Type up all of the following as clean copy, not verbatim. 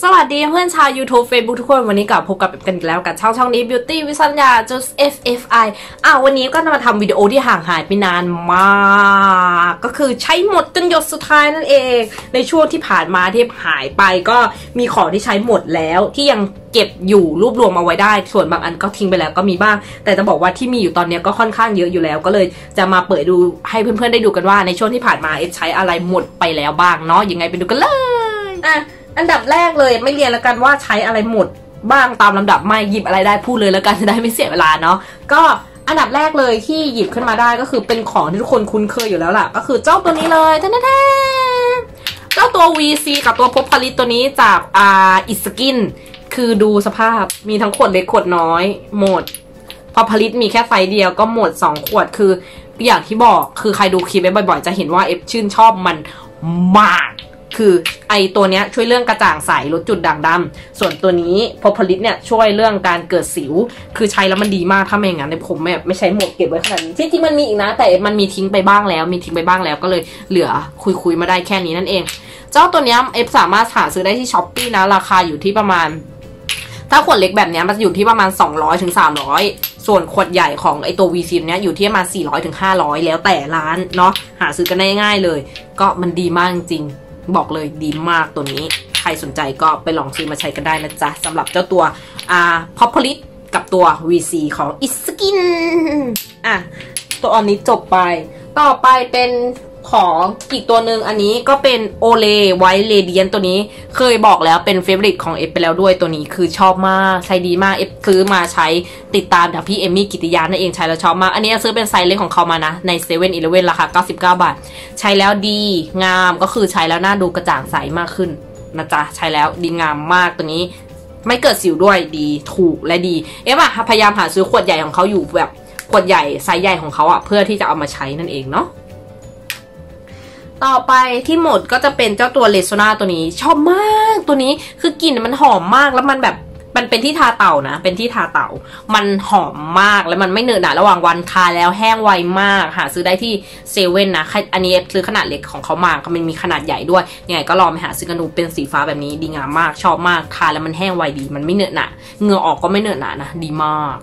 สวัสดีเพื่อนชาว YouTube Facebook ทุกคนวันนี้กลับพบกับกันอีกแล้วกับช่องนี้ Beauty วิสัญญา just FFI วันนี้ก็จะมาทำวิดีโอที่ห่างหายไปนานมากก็คือใช้หมดจนหยดสุดท้ายนั่นเองในช่วงที่ผ่านมาที่หายไปก็มีของที่ใช้หมดแล้วที่ยังเก็บอยู่รวบรวมเอาไว้ได้ส่วนบางอันก็ทิ้งไปแล้วก็มีบ้างแต่จะบอกว่าที่มีอยู่ตอนนี้ก็ค่อนข้างเยอะอยู่แล้วก็เลยจะมาเปิดดูให้เพื่อนๆได้ดูกันว่าในช่วงที่ผ่านมาใช้อะไรหมดไปแล้วบ้างเนาะยังไงไปดูกันเลยอันดับแรกเลยไม่เรียนแล้วกันว่าใช้อะไรหมดบ้างตามลำดับไม่หยิบอะไรได้พูดเลยแล้วกันจะได้ไม่เสียเวลาเนาะก็อันดับแรกเลยที่หยิบขึ้นมาได้ก็คือเป็นของที่ทุกคนคุ้นเคยอยู่แล้วล่ะก็คือเจ้าตัวนี้เลยแท้ๆเจ้าตัว VC กับตัวพบผลิตตัวนี้จากอิสกินคือดูสภาพมีทั้งขวดเล็กขวดน้อยหมดพอผลิตมีแค่ไซส์เดียวก็หมด2ขวดคืออย่างที่บอกคือใครดูคลิปบ่อยๆจะเห็นว่าชื่นชอบมันมากคือไอตัวเนี้ยช่วยเรื่องกระจ่างใสลดจุดด่างดำส่วนตัวนี้พอผลิตเนี่ยช่วยเรื่องการเกิดสิวคือใช้แล้วมันดีมากถ้าไม่อย่างนั้นในผมแบบไม่ใช้หมดเก็บไว้ขนาดนี้ที่จริงมันมีอีกนะแต่มันมีทิ้งไปบ้างแล้วก็เลยเหลือคุยมาได้แค่นี้นั่นเองเจ้าตัวเนี้ยสามารถหาซื้อได้ที่ Shopee นะราคาอยู่ที่ประมาณถ้าขวดเล็กแบบนี้มันจะอยู่ที่ประมาณ200 ถึง 300ส่วนขวดใหญ่ของไอตัว VC เนี้ยอยู่ที่ประมาณ400 ถึง 500แล้วแต่ร้านเนาะหาซื้อกันได้ง่ายเลยก็มันดีมากจริงบอกเลยดีมากตัวนี้ใครสนใจก็ไปลองซื้อมาใช้กันได้นะจ๊ะสำหรับเจ้าตัวพอพลิตกับตัว VC ของอิสกินตัวอันนี้จบไปต่อไปเป็นของอีกตัวหนึ่งอันนี้ก็เป็นโอเลไวท์เรเดียนตัวนี้เคยบอกแล้วเป็นเฟเวอริตของไปแล้วด้วยตัวนี้คือชอบมากใช้ดีมากซื้อมาใช้ติดตามจากพี่เอมมี่กิติยานั่นเองใช้แล้วชอบมากอันนี้ซื้อเป็นไซส์เล็กของเขามานะใน7-Elevenราคา99 บาทใช้แล้วดีงามก็คือใช้แล้วหน้าดูกระจ่างใสมากขึ้นนะจ๊ะใช้แล้วดีงามมากตัวนี้ไม่เกิดสิวด้วยดีถูกและดีพยายามหาซื้อขวดใหญ่ของเขาอยู่แบบขวดใหญ่ไซส์ใหญ่ของเขาเพื่อที่จะเอามาใช้นั่นเองเนาะต่อไปที่หมดก็จะเป็นเจ้าตัวเลโซนาตัวนี้ชอบมากตัวนี้คือกลิ่นมันหอมมากแล้วมันแบบมันเป็นที่ทาเต่านะเป็นที่ทาเต่ามันหอมมากแล้วมันไม่เหนอะหนะระหว่างวันทาแล้วแห้งไวมากหาซื้อได้ที่เซเว่นนะอันนี้ซื้อขนาดเล็กของเขามามันมีขนาดใหญ่ด้วยยังไงก็ลองไปหาซื้อกันดูเป็นสีฟ้าแบบนี้ดีงามมากชอบมากทาแล้วมันแห้งไวดีมันไม่เหนอะหนะเหงื่อออกก็ไม่เหนอะหนะนะดีมาก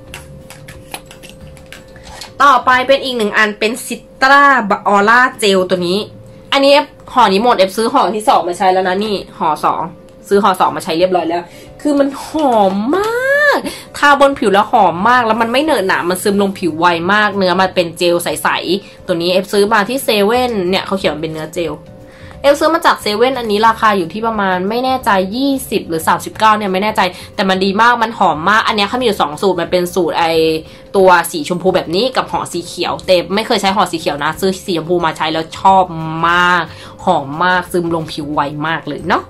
ต่อไปเป็นอีกหนึ่งอันเป็นซิตราออร่าเจลตัวนี้อันนี้ห่อนี้หมดซื้อห่อที่2มาใช้แล้วนะนี่ห่อ2ซื้อห่อ2มาใช้เรียบร้อยแล้วคือมันหอมมากทาบนผิวแล้วหอมมากแล้วมันไม่เหนอะหนะมันซึมลงผิวไวมากเนื้อมันเป็นเจลใสๆตัวนี้ซื้อมาที่เซเว่นเนี่ยเขาเขียนเป็นเนื้อเจลซื้อมาจากเซเว่นอันนี้ราคาอยู่ที่ประมาณไม่แน่ใจ20 หรือ 39เนี่ยไม่แน่ใจแต่มันดีมากมันหอมมากอันนี้เขามีอยู่2สูตรมันเป็นสูตรตัวสีชมพูแบบนี้กับห่อสีเขียวแต่ไม่เคยใช้ห่อสีเขียวนะซื้อสีชมพูมาใช้แล้วชอบมากหอมมากซึมลงผิวไวมากเลยเนาะ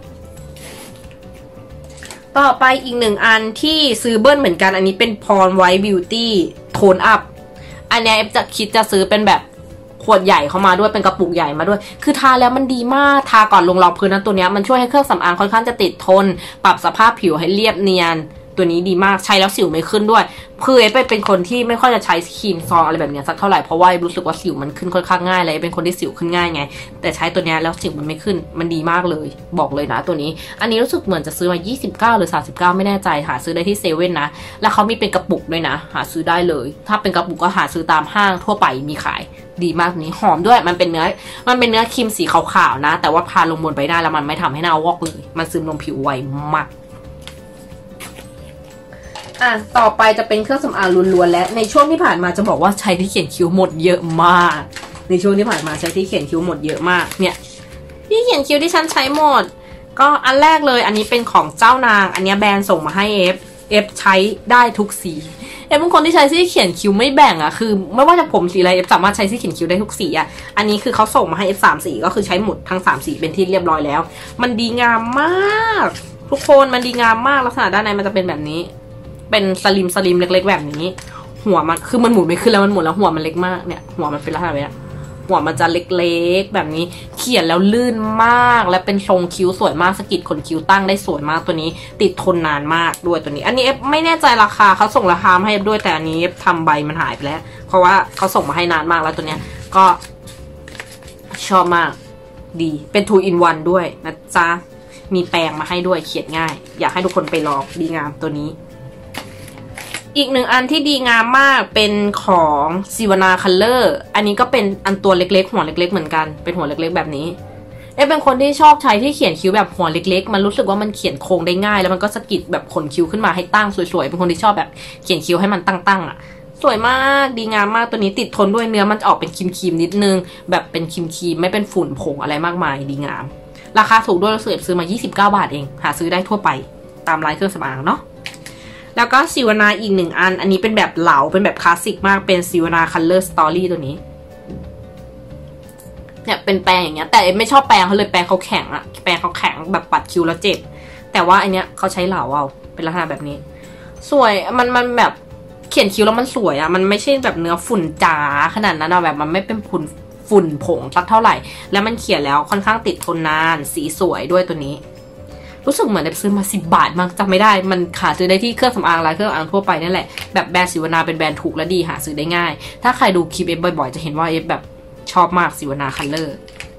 ต่อไปอีกหนึ่งอันที่ซื้อเบิ้ลเหมือนกันอันนี้เป็นพรไวท์บิวตี้โทนอัพอันนี้จะซื้อเป็นแบบขวดใหญ่เข้ามาด้วยเป็นกระปุกใหญ่มาด้วยคือทาแล้วมันดีมากทาก่อนลงรองพื้นนั้นตัวนี้มันช่วยให้เครื่องสำอางค่อนข้างจะติดทนปรับสภาพผิวให้เรียบเนียนตัวนี้ดีมากใช้แล้วสิวไม่ขึ้นด้วยคือเป็นคนที่ไม่ค่อยจะใช้ครีมซองอะไรแบบนี้สักเท่าไหร่เพราะว่ารู้สึกว่าสิวมันขึ้นค่อนข้างง่ายเลยเป็นคนที่สิวขึ้นง่ายไงแต่ใช้ตัวนี้แล้วสิวมันไม่ขึ้นมันดีมากเลยบอกเลยนะตัวนี้อันนี้รู้สึกเหมือนจะซื้อมา29 หรือ 39ไม่แน่ใจหาซื้อได้ที่เซเว่นนะแล้วเขามีเป็นกระปุกด้วยนะหาซื้อได้เลยถ้าเป็นกระปุกก็หาซื้อตามห้างทั่วไปมีขายดีมากนี้หอมด้วยมันเป็นเนื้อครีมสีขาวๆนะแต่ว่าพาลงบนใบหน้าแล้วมันไม่ทำให้หน้าวอกเลยมันซึมลงผิวไวมากต่อไปจะเป็นเครื่องสำอางล้วนๆและในช่วงที่ผ่านมาจะบอกว่าใช้ที่เขียนคิ้วหมดเยอะมากในช่วงที่ผ่านมาใช้ที่เขียนคิ้วหมดเยอะมากเนี่ยที่เขียนคิ้วที่ฉันใช้หมดก็อันแรกเลยอันนี้เป็นของเจ้านางอันนี้แบรนด์ส่งมาให้ใช้ได้ทุกสีเป็นคนที่ใช้ที่เขียนคิ้วไม่แบ่งคือไม่ว่าจะผมสีอะไรสามารถใช้ที่เขียนคิ้วได้ทุกสีอันนี้คือเขาส่งมาให้3 สีก็คือใช้หมดทั้ง3 สีเป็นที่เรียบร้อยแล้วมันดีงามมากทุกคนมันดีงามมากลักษณะด้านในมันจะเป็นแบบนี้เป็นสลิมเล็กๆแบบนี้หัวมันคือมันหมุนไม่ขึ้นแล้วมันหมุนแล้วหัวมันเล็กมากเนี่ยหัวมันเป็นลักษณะแบบนี้หัวมันจะเล็กๆแบบนี้เขียนแล้วลื่นมากและเป็นทรงคิ้วสวยมากสกิดขนคิ้วตั้งได้สวยมากตัวนี้ติดทนนานมากด้วยตัวนี้อันนี้ไม่แน่ใจราคาเขาส่งราคามาให้ด้วยแต่อันนี้ทำใบมันหายไปแล้วเพราะว่าเขาส่งมาให้นานมากแล้วตัวเนี้ยก็ชอบมากดีเป็น 2 in 1ด้วยนะจ๊ะมีแปรงมาให้ด้วยเขียนง่ายอยากให้ทุกคนไปลองดีงามตัวนี้อีกหนึ่งอันที่ดีงามมากเป็นของซิวานาคัลเลอร์อันนี้ก็เป็นอันตัวเล็กๆหัวเล็กๆเหมือนกันเป็นหัวเล็กๆแบบนี้เป็นคนที่ชอบใช้ที่เขียนคิ้วแบบหัวเล็กๆมันรู้สึกว่ามันเขียนโค้งได้ง่ายแล้วมันก็สะกิดแบบขนคิ้วขึ้นมาให้ตั้งสวยๆเป็นคนที่ชอบแบบเขียนคิ้วให้มันตั้งๆอ่ะสวยมากดีงามมากตัวนี้ติดทนด้วยเนื้อมันจะออกเป็นครีมๆนิดนึงแบบเป็นครีมๆไม่เป็นฝุ่นผงอะไรมากมายดีงามราคาถูกด้วยเราซื้อมา29 บาทเองหาซื้อได้ทั่วไปตามร้านเครื่องสำอางเนาะแล้วก็ซิวานาอีกหนึ่งอันนี้เป็นแบบเหลาเป็นแบบคลาสสิกมากเป็นซิวานาคัลเลอร์สตอรี่ตัวนี้เนี่ยเป็นแปรงอย่างเงี้ยแต่ไม่ชอบแปรงเขาเลยแปรงเขาแข็งอะแปรงเขาแข็งแบบปัดคิ้วแล้วเจ็บแต่ว่าอันเนี้ยเขาใช้เหลาเอาเป็นลักษณะแบบนี้สวยมันแบบเขียนคิ้วแล้วมันสวยอะมันไม่ใช่แบบเนื้อฝุ่นจ๋าขนาดนั้นอะแบบมันไม่เป็นฝุ่นผงสักเท่าไหร่แล้วมันเขียนแล้วค่อนข้างติดทนนานสีสวยด้วยตัวนี้รู้สึกเหมือนซื้อมา10 บาทมั้งจำไม่ได้มันหาซื้อได้ที่เครื่องสำอางร้านเครื่องสำอางทั่วไปนั่นแหละแบบแบรนด์ซิวานาเป็นแบรนด์ถูกและดีหาซื้อได้ง่ายถ้าใครดูคลิปบ่อยๆจะเห็นว่าแบบชอบมากซิวานาคัลเลอร์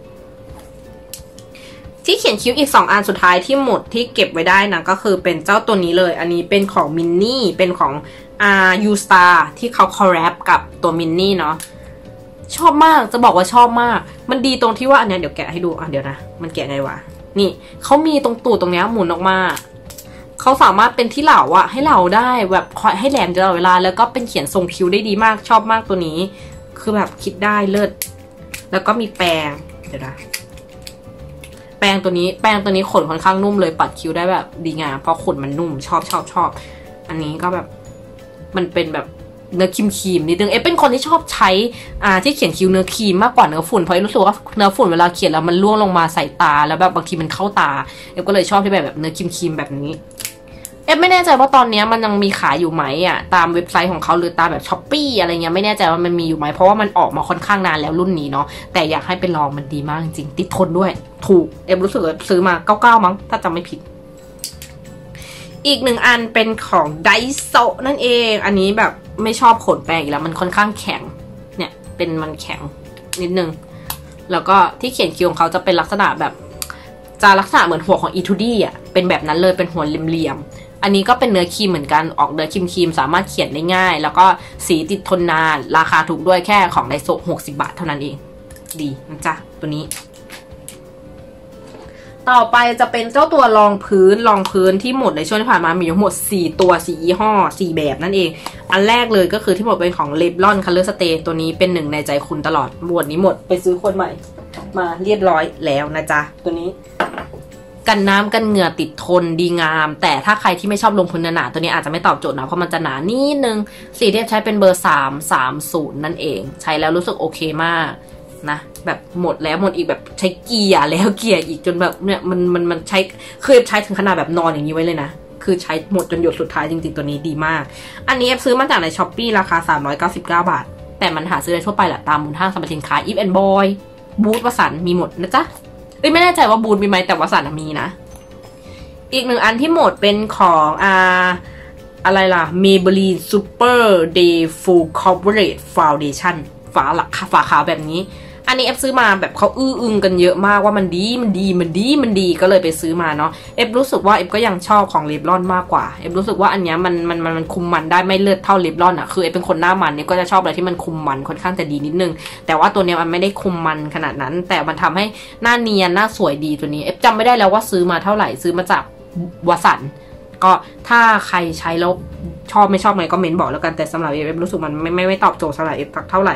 ที่เขียนคิ้วอีก2 อันสุดท้ายที่หมดที่เก็บไว้ได้นะก็คือเป็นเจ้าตัวนี้เลยอันนี้เป็นของมินนี่เป็นของยูสตาร์ที่เขาคอลแลบกับตัวมินนี่เนาะชอบมากจะบอกว่าชอบมากมันดีตรงที่ว่าอันนี้เดี๋ยวแกะให้ดูเดี๋ยวนะมันแกะไงวะนี่เขามีตรงตูดตรงนี้หมุนออกมาเขาสามารถเป็นที่เหลาอะให้เหลาได้แบบคอยให้แหลมตลอดเวลาแล้วก็เป็นเขียนทรงคิ้วได้ดีมากชอบมากตัวนี้คือแบบคิดได้เลิศแล้วก็มีแปรงเดี๋ยวนะแปรงตัวนี้ขนค่อนข้างนุ่มเลยปัดคิ้วได้แบบดีงามเพราะขนมันนุ่มชอบอันนี้ก็แบบมันเป็นแบบเนื้อครีมนิดนึงเป็นคนที่ชอบใช้ที่เขียนคิ้วเนื้อครีมมากกว่าเนื้อฝุ่นเพราะรู้สึกว่าเนื้อฝุ่นเวลาเขียนแล้วมันร่วงลงมาใส่ตาแล้วแบบบางทีมันเข้าตาก็เลยชอบที่แบบเนื้อครีมแบบนี้ไม่แน่ใจว่าตอนนี้มันยังมีขายอยู่ไหมตามเว็บไซต์ของเขาหรือตามแบบช้อปปี้อะไรเงี้ยไม่แน่ใจว่ามันมีอยู่ไหมเพราะว่ามันออกมาค่อนข้างนานแล้วรุ่นนี้เนาะแต่อยากให้ไปลองมันดีมากจริงๆติดทนด้วยถูกรู้สึกว่าซื้อมา99มั้งถ้าจำไม่ผิดอีก1 อันเป็นของไดโซนั่นเองอันนี้แบบไม่ชอบขนแปรงอีกแล้วมันค่อนข้างแข็งเนี่ยเป็นมันแข็งนิดนึงแล้วก็ที่เขียนคิ้วของเขาจะเป็นลักษณะแบบจะลักษณะเหมือนหัวของอีทูดี้เป็นแบบนั้นเลยเป็นหัวเหลี่ยมๆอันนี้ก็เป็นเนื้อครีมเหมือนกันออกเนื้อครีมสามารถเขียนได้ง่ายแล้วก็สีติดทนนานราคาถูกด้วยแค่ของไดโซ60 บาทเท่านั้นเองดีนะจ๊ะตัวนี้ต่อไปจะเป็นเจ้าตัวรองพื้นที่หมดในช่วงที่ผ่านมามีทั้งหมด4 ตัว4 ยี่ห้อ4 แบบนั่นเองอันแรกเลยก็คือที่หมดเป็นของ Revlon Color Stay ตัวนี้เป็น1ในใจคุณตลอดหมวดนี้หมดไปซื้อคนใหม่มาเรียบร้อยแล้วนะจ๊ะตัวนี้กันน้ำกันเหงื่อติดทนดีงามแต่ถ้าใครที่ไม่ชอบลงพื้นหนาตัวนี้อาจจะไม่ตอบโจทย์นะเพราะมันจะหนานิดนึงสีที่ใช้เป็นเบอร์330นั่นเองใช้แล้วรู้สึกโอเคมากนะแบบหมดแล้วหมดอีกแบบใช้เกียร์แล้วเกียร์อีกจนแบบเนี่ยมันใช้เคยใช้ถึงขนาดแบบนอนอย่างนี้ไว้เลยนะคือใช้หมดจนหยดสุดท้ายจริงๆตัวนี้ดีมากอันนี้ซื้อมาจากใน Shopee ราคา399 บาทแต่มันหาซื้อได้ทั่วไปแหละตามมูลห้างสรรพสินค้า Eve and Boy บูธวสันต์มีหมดนะจ๊ะไม่แน่ใจว่าบูธมีไหมแต่วสันต์มีนะอีก1 อันที่หมดเป็นของอะไรล่ะ Maybelline Super Day Full Coverage Foundation ฝาขาวแบบนี้อันนี้ซื้อมาแบบเขาอึ้งกันเยอะมากว่ามันดีก็เลยไปซื้อมาเนาะรู้สึกว่าก็ยังชอบของเลบลอนมากกว่ารู้สึกว่าอันนี้มันคุมมันได้ไม่เลือดเท่าเลบลอนคือเป็นคนหน้ามันเนี่ยก็จะชอบอะไรที่มันคุมมันค่อนข้างจะดีนิดนึงแต่ว่าตัวนี้มันไม่ได้คุมมันขนาดนั้นแต่มันทำให้หน้าเนียนหน้าสวยดีตัวนี้จำไม่ได้แล้วว่าซื้อมาเท่าไหร่ซื้อมาจากวสันต์ก็ถ้าใครใช้แล้วชอบไม่ชอบไงก็เมนบอกแล้วกันแต่สำหรับรู้สึกมันไม่ตอบโจทย์สำหรับเท่าไหร่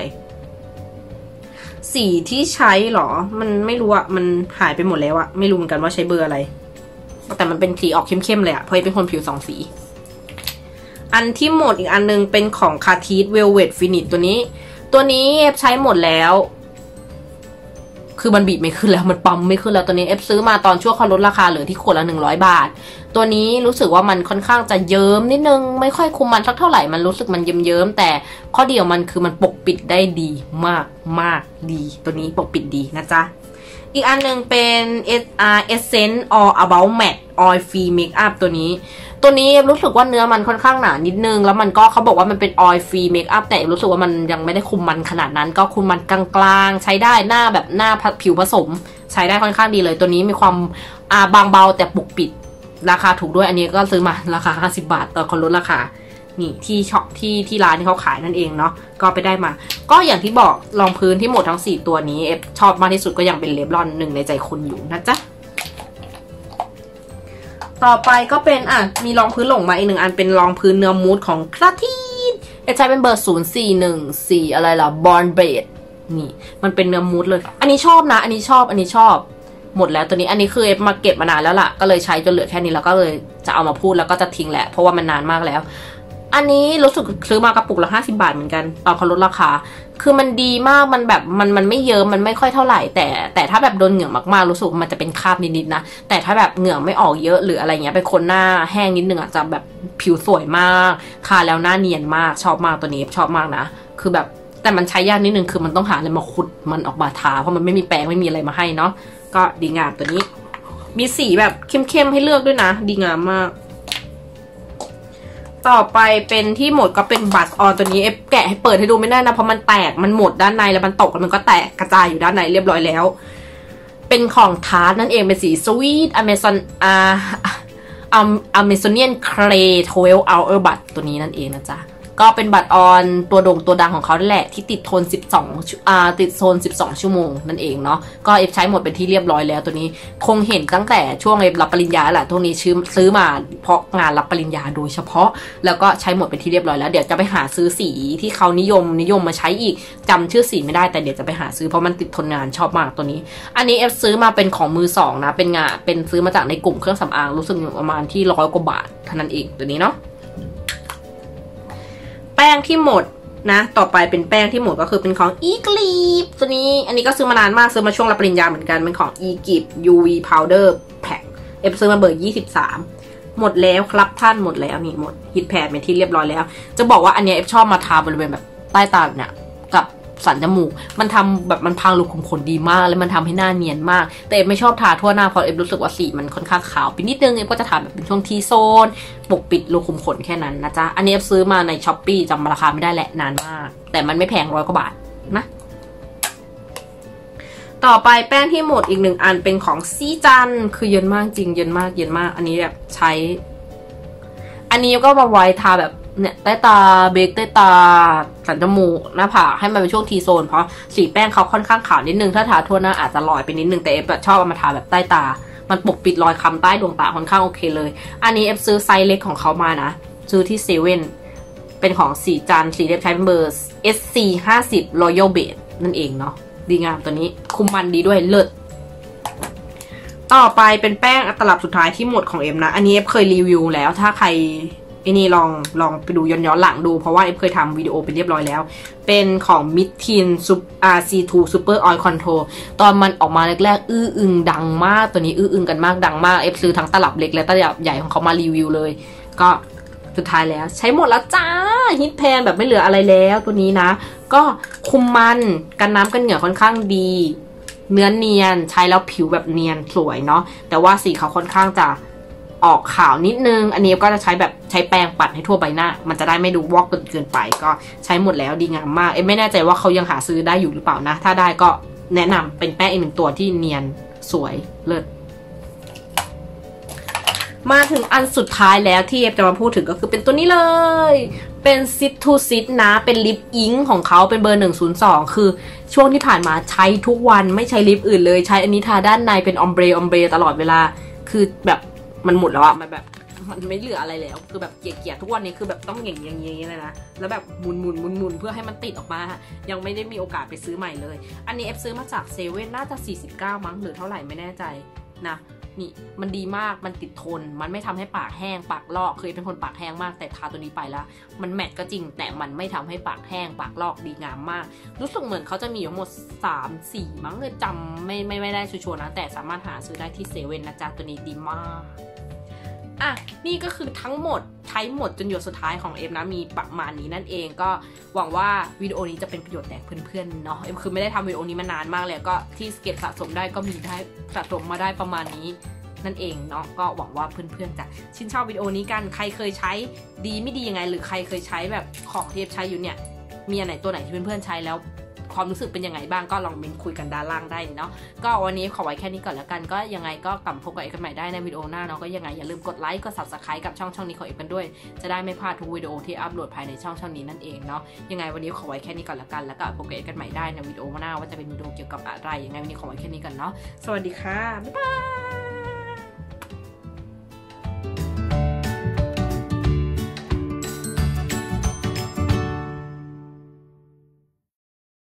สีที่ใช้หรอมันไม่รู้มันหายไปหมดแล้วไม่รู้เหมือนกันว่าใช้เบอร์อะไรแต่มันเป็นสีออกเข้มๆเลยเพราะเป็นคนผิว2 สีอันที่หมดอีกอันนึงเป็นของคาทีสเวลเวทฟินิชตัวนี้ใช้หมดแล้วคือมันบีบไม่ขึ้นแล้วมันปั๊มไม่ขึ้นแล้วตัวนี้ซื้อมาตอนช่วงเขาลดราคาเหลือที่ขวดละ100 บาทตัวนี้รู้สึกว่ามันค่อนข้างจะเยิ้มนิดนึงไม่ค่อยคุมมันสักเท่าไหร่มันรู้สึกมันเยิ้มแต่ข้อดีของมันคือมันปกปิดได้ดีมากดีตัวนี้ปกปิดดีนะจ๊ะอีกอันหนึ่งเป็น Essence All About Matte Oil Free Makeup ตัวนี้รู้สึกว่าเนื้อมันค่อนข้างหนานิดนึงแล้วมันก็เขาบอกว่ามันเป็น Oil Free Makeup แต่รู้สึกว่ามันยังไม่ได้คุมมันขนาดนั้นก็คุมมันกลางๆใช้ได้หน้าแบบหน้าผิวผสมใช้ได้ค่อนข้างดีเลยตัวนี้มีความบางเบาแต่ปกปิดราคาถูกด้วยอันนี้ก็ซื้อมาราคา50 บาทต่อคนลดราคานี่ที่ช็อปที่ร้านที่เขาขายนั่นเองเนาะก็ไปได้มาก็อย่างที่บอกรองพื้นที่หมดทั้ง4ตัวนี้ชอบมากที่สุดก็ยังเป็นเลบลอนหนึ่งในใจคุณอยู่นะจ๊ะต่อไปก็เป็นมีรองพื้นหลงมาอีก1 อันเป็นรองพื้นเนื้อมูดของคลาทีนใช้เป็นเบอร์0414อะไรล่ะบอนเบดนี่มันเป็นเนื้อมูดเลยอันนี้ชอบนะอันนี้ชอบหมดแล้วตัวนี้อันนี้คือมาเก็บมานานแล้วล่ะก็เลยใช้จนเหลือแค่นี้แล้วก็เลยจะเอามาพูดแล้วก็จะทิ้งแหละเพราะว่ามันนานมากแล้วอันนี้รู้สึกซื้อมากระปุกละ50 บาทเหมือนกันตอนเขาลดราคาคือมันดีมากมันแบบมันไม่เยิ้มมันไม่ค่อยเท่าไหร่แต่ถ้าแบบโดนเหงื่อมากๆรู้สึกมันจะเป็นคราบนิดๆนะแต่ถ้าแบบเหงื่อไม่ออกเยอะหรืออะไรเงี้ยเป็นคนหน้าแห้งนิดนึงจะแบบผิวสวยมากทาแล้วหน้าเนียนมากชอบมากตัวนี้ชอบมากนะคือแบบแต่มันใช้ยากนิดนึงคือมันต้องหาอะไรมาขุดมันออกมาทาเพราะมันไม่มีแปรงไม่มีอะไรมาให้เนาะก็ดีงามตัวนี้มีสีแบบเข้มๆให้เลือกด้วยนะดีงามมากต่อไปเป็นที่หมดก็เป็นบัตรออนตัวนี้แกะให้เปิดให้ดูไม่ได้นะเพราะมันแตกมันหมดด้านในแล้วมันตกแล้วมันก็แตกกระจายอยู่ด้านในเรียบร้อยแล้วเป็นของทาร์ตนั่นเองเป็นสีสวีทอเมซอนอเมซอเนียนเครย์12 hour บัตรตัวนี้นั่นเองนะจ๊ะก็เป็นบัตรออนตัวดังของเขาแหละที่ติดโทนติดโซน12 ชั่วโมงนั่นเองเนาะก็ใช้หมดเป็นที่เรียบร้อยแล้วตัวนี้คงเห็นตั้งแต่ช่วงรับปริญญาแหละตัวนี้ซื้อมาเพราะงานรับปริญญาโดยเฉพาะแล้วก็ใช้หมดเป็นที่เรียบร้อยแล้วเดี๋ยวจะไปหาซื้อสีที่เขานิยมมาใช้อีกจำชื่อสีไม่ได้แต่เดี๋ยวจะไปหาซื้อเพราะมันติดทนงานชอบมากตัวนี้อันนี้ซื้อมาเป็นของมือ2นะเป็นซื้อมาจากในกลุ่มเครื่องสำอางรู้สึกประมาณที่100 กว่าบาทเท่านั้นเองตัวนี้เนาะแป้งที่หมดนะต่อไปเป็นแป้งที่หมดก็คือเป็นของ e-clip ตัวนี้อันนี้ก็ซื้อมานานมากซื้อมาช่วงรับปริญญาเหมือนกันเป็นของ e-clip UV powder pack ซื้อมาเบอร์23หมดแล้วครับท่านหมดแล้วนี่หมดฮิตแพดเป็นที่เรียบร้อยแล้วจะบอกว่าอันนี้ชอบมาทาบริเวณแบบใต้ตาเนี่ยกับสันจมูกมันทำแบบมันพรางรูขุมขนดีมากแล้วมันทำให้หน้าเนียนมากแต่ไม่ชอบทาทั่วหน้าเพราะรู้สึกว่าสีมันค่อนข้างขาวไปนิดนึงก็จะทาแบบเป็นช่วงทีโซนปกปิดรูขุมขนแค่นั้นนะจ๊ะอันนี้ซื้อมาใน Shopee จำราคาไม่ได้แหละนานมากแต่มันไม่แพง100 กว่าบาทนะต่อไปแป้งที่หมดอีก1 อันเป็นของซีจันคือเย็นมากจริงเย็นมากอันนี้แบบใช้อันนี้ก็มาไว้ทาแบบเนี่ยใต้ตาเบกใต้ตาสันจมูกหน้าผากให้มันเป็นช่วงทีโซนเพราะสีแป้งเขาค่อนข้างขาวนิดนึงถ้าทาทั่วหน้าอาจจะลอยไปนิดนึงแต่ชอบเอามาทาแบบใต้ตามันปกปิดรอยคล้ำใต้ดวงตาค่อนข้างโอเคเลยอันนี้ซื้อไซส์เล็กของเขามานะซื้อที่เซเว่นเป็นของสีจันสีเล็บใช้เป็นเบอร์ SC 50 Royal Base นั่นเองเนาะดีงามตัวนี้คุมมันดีด้วยเลิศต่อไปเป็นแป้งตลับสุดท้ายที่หมดของนะอันนี้เคยรีวิวแล้วถ้าใครนี่ลองไปดูย้อนหลังดูเพราะว่าเคยทำวิดีโอไปเรียบร้อยแล้วเป็นของมิดทินC2 Super Oil Control ตอนมันออกมาแรกๆอึ้งดังมากตัวนี้อึ้งกันมากดังมากซื้อทั้งตลับเล็กและตลับใหญ่ของเขามารีวิวเลยก็สุดท้ายแล้วใช้หมดแล้วจ้าฮิตแพนแบบไม่เหลืออะไรแล้วตัวนี้นะก็คุมมันกันน้ำกันเหงื่อค่อนข้างดีเนื้อเนียนใช้แล้วผิวแบบเนียนสวยเนาะแต่ว่าสีเขาค่อนข้างจะออกขาวนิดนึงอันนี้ก็จะใช้แปรงปัดให้ทั่วใบหน้ามันจะได้ไม่ดูวอกเกินไปก็ใช้หมดแล้วดีงามมากไม่แน่ใจว่าเขายังหาซื้อได้อยู่หรือเปล่านะถ้าได้ก็แนะนำเป็นแป้งอีก1 ตัวที่เนียนสวยเลิศมาถึงอันสุดท้ายแล้วที่จะมาพูดถึงก็คือเป็นตัวนี้เลยเป็น Sit to Sit นะเป็นลิปอิงของเขาเป็นเบอร์102คือช่วงที่ผ่านมาใช้ทุกวันไม่ใช้ลิปอื่นเลยใช้อันนี้ทาด้านในเป็นออมเบรตลอดเวลาคือแบบมันหมดแล้วอะมันแบบมันไม่เหลืออะไรแล้วคือแบบเกลี่ยทุกวันนี้คือแบบต้องอย่างนี้เลยนะแล้วแบบหมุนเพื่อให้มันติดออกมายังไม่ได้มีโอกาสไปซื้อใหม่เลยอันนี้ซื้อมาจากเซเว่นน่าจะ49มั้งหรือเท่าไหร่ไม่แน่ใจนะนี่มันดีมากมันติดทนมันไม่ทำให้ปากแห้งปากลอกเคยเป็นคนปากแห้งมากแต่ทาตัวนี้ไปแล้วมันแมทก็จริงแต่มันไม่ทำให้ปากแห้งปากลอกดีงามมากรู้สึกเหมือนเขาจะมีทั้งหมด3-4มั้งเลยจำไม่ได้ชัวร์นะแต่สามารถหาซื้อได้ที่เซเว่นนะจ๊ะตัวนี้ดีมากอ่ะนี่ก็คือทั้งหมดใช้หมดจนหยดสุดท้ายของเอ็มนะมีประมาณนี้นั่นเองก็หวังว่าวิดีโอนี้จะเป็นประโยชน์แก่เพื่อนๆเนาะเอ็มคือไม่ได้ทำวิดีโอนี้มานานมากเลยก็ที่เก็บสะสมได้ก็มีได้สะสมมาได้ประมาณนี้นั่นเองเนาะก็หวังว่าเพื่อนๆจะชื่นชอบวิดีโอนี้กันใครเคยใช้ดีไม่ดียังไงหรือใครเคยใช้แบบของที่เอ็มใช้อยู่เนี่ยมีอันไหนตัวไหนที่เพื่อนๆใช้แล้วความรู้สึกเป็นยังไงบ้างก็ลองเมนคุยกันด้านล่างได้เนาะก็วันนี้ขอไว้แค่นี้ก่อนแล้วกันก็ยังไงก็กลับพบกับเอกกันใหม่ได้ในวิดีโอหน้าเนาะก็ยังไงอย่าลืมกดไลค์กด Subscribe กับช่องนี้ของเอกกันด้วยจะได้ไม่พลาดทุกวิดีโอที่อัปโหลดภายในช่องนี้นั่นเองเนาะยังไงวันนี้ขอไว้แค่นี้ก่อนแล้วกันแล้วก็พบกับเอกกันใหม่ได้ในวิดีโอหน้าว่าจะเป็นวิดีโอเกี่ยวกับอะไรยังไงวันนี้ขอไว้แค่นี้ก่อนเนาะสวัสดีค่ะบ๊ายบาย